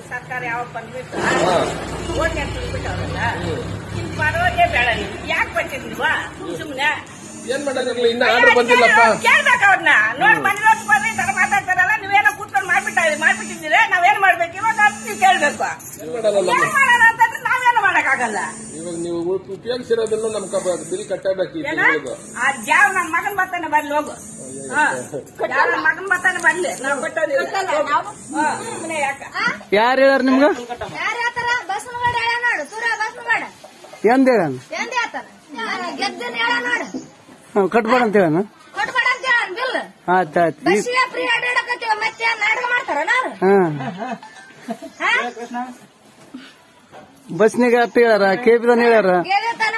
ಸರ್ಕಾರ ಯಾವ ಬಂದ್ಬಿಟ್ಟು ಓಟ್ ಬಿಟ್ಟವ್ರಲ್ಲ ಇನ್ ಬರೋದೇ ಬೇಡ ನೀವು ಯಾಕೆ ಬಂದಿಲ್ವಾ ಸುಮ್ನೆ ಏನ್ ಮಾಡೋದಿರ್ಲಿ ಇನ್ನ ಆರ್ಡರ್ ಬಂದಿಲ್ಲಪ್ಪ ಕೇಳ್ಬೇಕು ಅವ್ರನ್ನ ನೋಡಿ ಬಂದಿರೋದು ಬರ್ರಿ ತರ ಮಾತಾಡ್ತಾರಲ್ಲ ನೀವೇನೋ ಕೂತ್ಕೊಂಡು ಮಾಡ್ಬಿಟ್ಟಿದ್ದೀರಿ ನಾವೇನ್ ಮಾಡ್ಬೇಕು ಇವಾಗ ನೀವು ಕೇಳ್ಬೇಕು ಏನ್ ಮಾಡೋಣ ಅಂತಂದ್ರೆ ನಾವೇನು ಮಾಡಕ್ಕಾಗಲ್ಲ ಇವಾಗ ನೀವು ಉಪಯೋಗಿಸಿರೋದನ್ನ ನಮ್ ಬಿಲ್ ಕಟ್ಟಬೇಕು ಯಾವ ನನ್ನ ಮಗನ್ ಬರ್ತಾನೆ ಬರ್ಲಿ ಹೋಗು ಯಾವ ನನ್ನ ಮಗನ್ ಬರ್ತಾನೆ ಬರ್ಲಿ ನಾವು ಕೊಟ್ಟೋದಿಲ್ಲ ಯಾರು ಹೇಳಾರ ನಿಮ್ಗ ಬಸ್ ಹೇಳ ನೋಡು ಸೂರ ಬಸ್ ಮಾಡ ಎಂದ ಹೇಳ ಎಂದ ಹೇಳ್ತಾನ ಗೆದ್ದನ್ ಹೇಳ ನೋಡು ಕಟ್ಬೇಡ ಅಂತ ಹೇಳ ಕೊಟ್ಬೇಡ ಅಂತ ಹೇಳ ಬಿಲ್ ಆಯ್ತಾಯ್ತು ಬಸ್ಸಿಗೆ ಫ್ರೀ ಅಡ್ಡಾಡಕತ್ತೀವ ಮತ್ತೆ ನಾಟಕ ಮಾಡ್ತಾರ ನಾವು ಬಸ್ನಿಗೆ ಹತ್ತು ಹೇಳಾರ ಕೆಪಿದನ್ ಹೇಳ್ಯಾರ